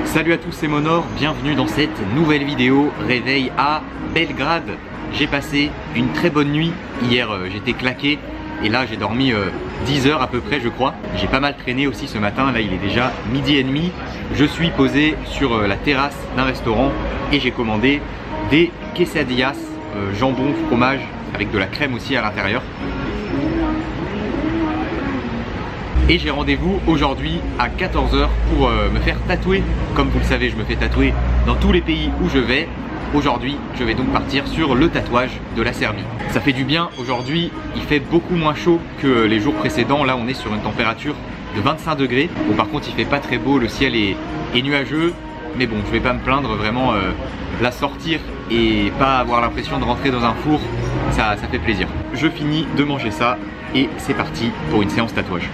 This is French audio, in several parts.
Salut à tous, c'est Monor, bienvenue dans cette nouvelle vidéo réveil à Belgrade. J'ai passé une très bonne nuit, hier j'étais claqué et là j'ai dormi 10 heures à peu près je crois. J'ai pas mal traîné aussi ce matin, là il est déjà midi et demi. Je suis posé sur la terrasse d'un restaurant et j'ai commandé des quesadillas, jambon, fromage avec de la crème aussi à l'intérieur. Et j'ai rendez-vous aujourd'hui à 14 h pour me faire tatouer. Comme vous le savez, je me fais tatouer dans tous les pays où je vais. Aujourd'hui, je vais donc partir sur le tatouage de la Serbie. Ça fait du bien, aujourd'hui il fait beaucoup moins chaud que les jours précédents. Là on est sur une température de 25 degrés. Bon par contre il fait pas très beau, le ciel est nuageux. Mais bon, je vais pas me plaindre, vraiment la sortir et pas avoir l'impression de rentrer dans un four, ça fait plaisir. Je finis de manger ça et c'est parti pour une séance tatouage.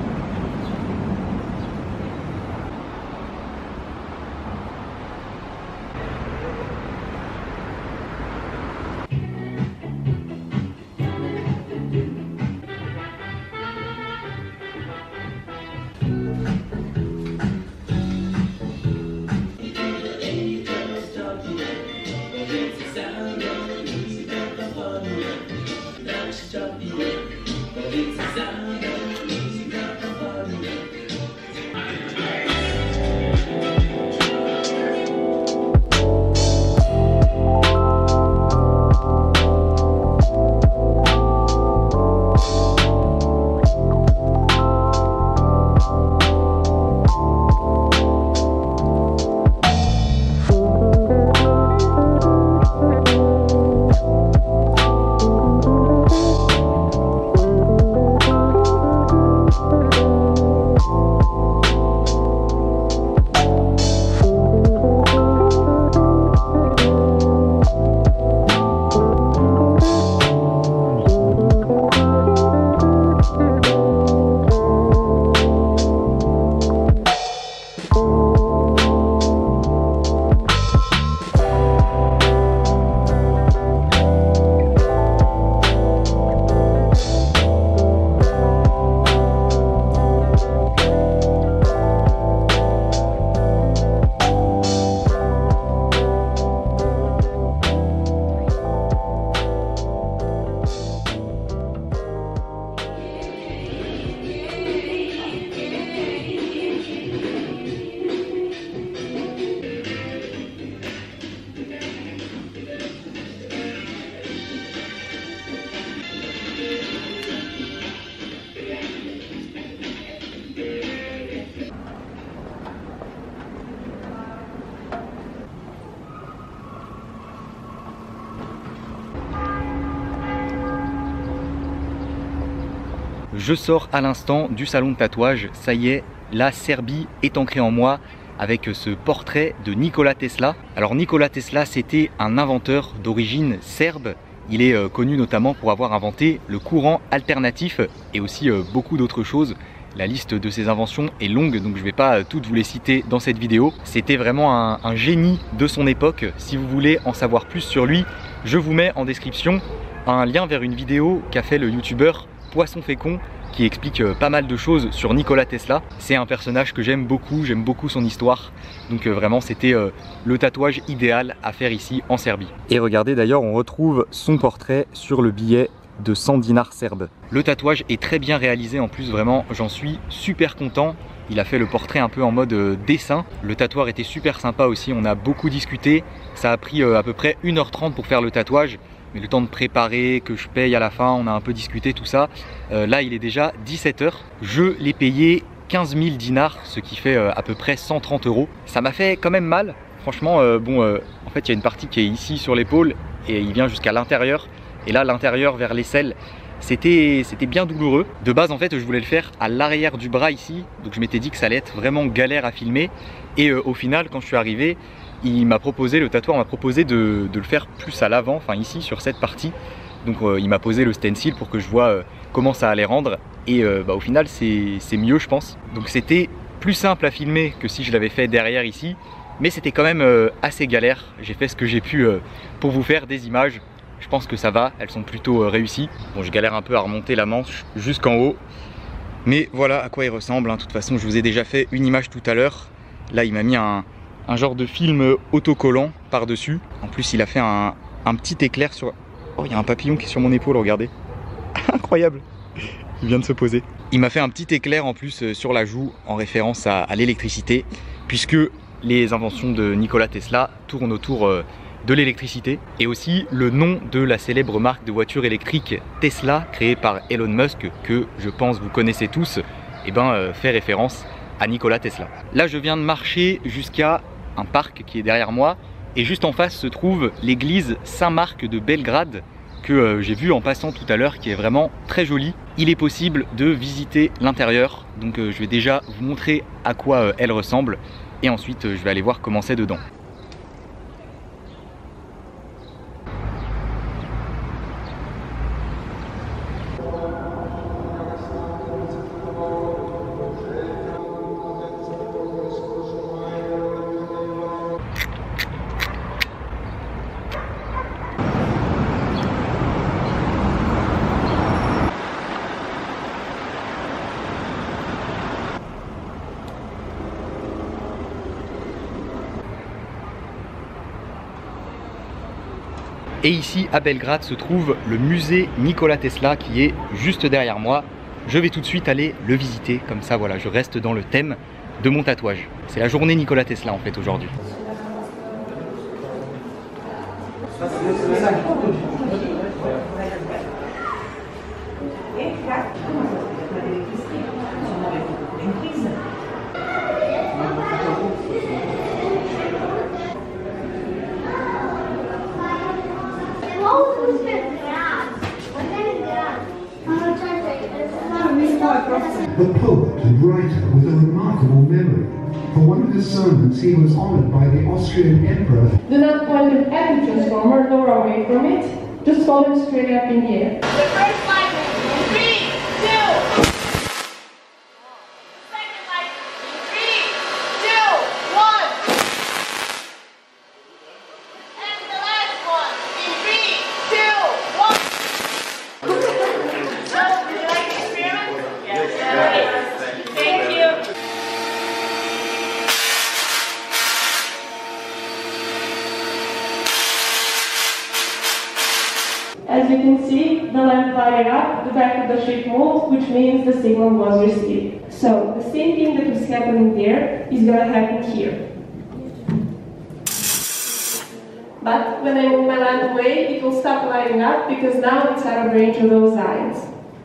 Je sors à l'instant du salon de tatouage, ça y est, la Serbie est ancrée en moi avec ce portrait de Nikola Tesla. Alors Nikola Tesla, c'était un inventeur d'origine serbe. Il est connu notamment pour avoir inventé le courant alternatif et aussi beaucoup d'autres choses. La liste de ses inventions est longue, donc je ne vais pas toutes vous les citer dans cette vidéo. C'était vraiment un génie de son époque. Si vous voulez en savoir plus sur lui, je vous mets en description un lien vers une vidéo qu'a fait le youtubeur Poisson Fécond qui explique pas mal de choses sur Nikola Tesla. C'est un personnage que j'aime beaucoup son histoire. Donc vraiment c'était le tatouage idéal à faire ici en Serbie. Et regardez d'ailleurs, on retrouve son portrait sur le billet de 100 dinars serbes. Le tatouage est très bien réalisé en plus, vraiment j'en suis super content. Il a fait le portrait un peu en mode dessin. Le tatoueur était super sympa aussi, on a beaucoup discuté. Ça a pris à peu près 1 h 30 pour faire le tatouage. Mais le temps de préparer, que je paye à la fin, on a un peu discuté tout ça. Là il est déjà 17 h. Je l'ai payé 15 000 dinars, ce qui fait à peu près 130 €. Ça m'a fait quand même mal. Franchement, en fait il y a une partie qui est ici sur l'épaule et il vient jusqu'à l'intérieur. Et là l'intérieur vers l'aisselle, c'était bien douloureux. De base en fait je voulais le faire à l'arrière du bras ici. Donc je m'étais dit que ça allait être vraiment galère à filmer. Et au final quand je suis arrivé, le tatoueur m'a proposé de le faire plus à l'avant, enfin ici sur cette partie. Donc il m'a posé le stencil pour que je vois comment ça allait rendre. Et au final c'est mieux je pense. Donc c'était plus simple à filmer que si je l'avais fait derrière ici. Mais c'était quand même assez galère. J'ai fait ce que j'ai pu pour vous faire des images. Je pense que ça va, elles sont plutôt réussies. Bon, je galère un peu à remonter la manche jusqu'en haut. Mais voilà à quoi il ressemble, hein. De toute façon, je vous ai déjà fait une image tout à l'heure. Là, il m'a mis un un genre de film autocollant par-dessus. En plus, il a fait un petit éclair sur... Oh, il y a un papillon qui est sur mon épaule, regardez. Incroyable. Il vient de se poser. Il m'a fait un petit éclair en plus sur la joue en référence à l'électricité, puisque les inventions de Nikola Tesla tournent autour de l'électricité, et aussi le nom de la célèbre marque de voitures électriques Tesla, créée par Elon Musk, que je pense vous connaissez tous, et fait référence à Nikola Tesla. Là, je viens de marcher jusqu'à un parc qui est derrière moi, et juste en face se trouve l'église Saint-Marc de Belgrade, que j'ai vu en passant tout à l'heure, qui est vraiment très jolie. Il est possible de visiter l'intérieur, donc je vais déjà vous montrer à quoi elle ressemble, et ensuite je vais aller voir comment c'est dedans. Et ici à Belgrade se trouve le musée Nikola Tesla qui est juste derrière moi. Je vais tout de suite aller le visiter, comme ça voilà, je reste dans le thème de mon tatouage. C'est la journée Nikola Tesla en fait aujourd'hui. The poet and writer with a remarkable memory. For one of his sermons, he was honored by the Austrian emperor. Do not point your at the transformer nor away from it. Just hold it straight up in the air. The first line is 3, 2. Second line is 3, 2, 1. And the last one in 3, 2, 1. So, would you like the experiment? Yes. Thank you. As you can see, the lamp lighting up the back of the shape mold, which means the signal was received. So, the same thing that was happening there is going to happen here. But when I move my lamp away, it will stop lighting up because now it's out of range of those ions.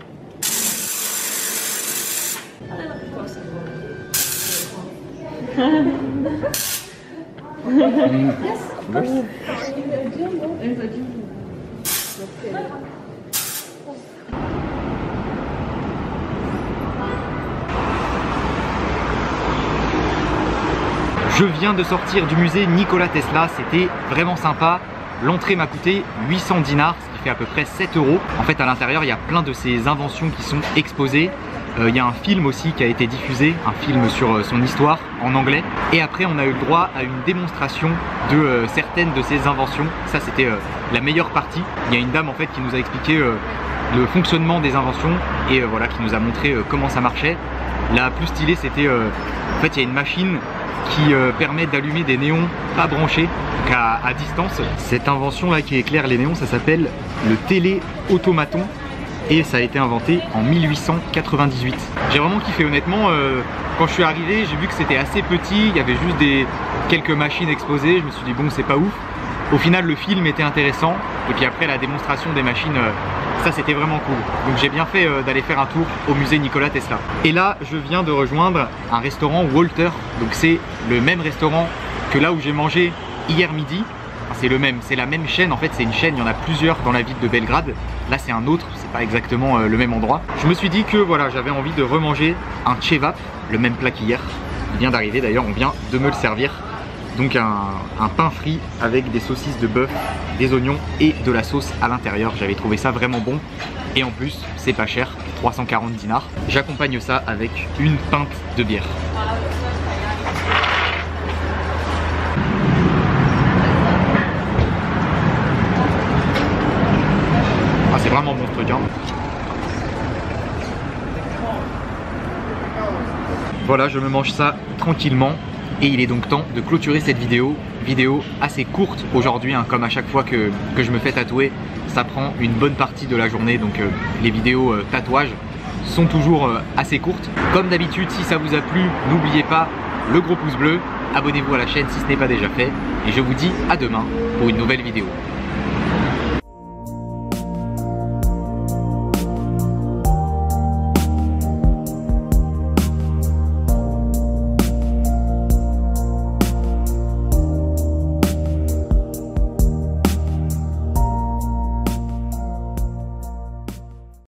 Je viens de sortir du musée Nikola Tesla, c'était vraiment sympa. L'entrée m'a coûté 800 dinars, ce qui fait à peu près 7 €. En fait, à l'intérieur, il y a plein de ces inventions qui sont exposées. Il y a un film aussi qui a été diffusé, un film sur son histoire en anglais. Et après, on a eu le droit à une démonstration de certaines de ces inventions. Ça, c'était la meilleure partie. Il y a une dame en fait qui nous a expliqué le fonctionnement des inventions et voilà, qui nous a montré comment ça marchait. La plus stylée, c'était en fait, il y a une machine qui permet d'allumer des néons pas branchés, donc à distance. Cette invention là qui éclaire les néons, ça s'appelle le téléautomaton et ça a été inventé en 1898. J'ai vraiment kiffé honnêtement, quand je suis arrivé j'ai vu que c'était assez petit, il y avait juste quelques machines exposées, je me suis dit bon c'est pas ouf. Au final le film était intéressant et puis après la démonstration des machines, ça c'était vraiment cool. Donc j'ai bien fait d'aller faire un tour au musée Nikola Tesla. Et là je viens de rejoindre un restaurant Walter, donc c'est le même restaurant que là où j'ai mangé hier midi. Enfin, c'est le même, c'est la même chaîne en fait, c'est une chaîne, il y en a plusieurs dans la ville de Belgrade. Là c'est un autre, c'est pas exactement le même endroit. Je me suis dit que voilà, j'avais envie de remanger un cevap, le même plat qu'hier. Il vient d'arriver d'ailleurs, on vient de me le servir. Donc un pain frit avec des saucisses de bœuf, des oignons et de la sauce à l'intérieur. J'avais trouvé ça vraiment bon. Et en plus, c'est pas cher, 340 dinars. J'accompagne ça avec une pinte de bière. Ah, c'est vraiment bon ce truc, hein. Voilà, je me mange ça tranquillement. Et il est donc temps de clôturer cette vidéo assez courte aujourd'hui, hein, comme à chaque fois que je me fais tatouer, ça prend une bonne partie de la journée, donc les vidéos tatouages sont toujours assez courtes. Comme d'habitude, si ça vous a plu, n'oubliez pas le gros pouce bleu, abonnez-vous à la chaîne si ce n'est pas déjà fait, et je vous dis à demain pour une nouvelle vidéo.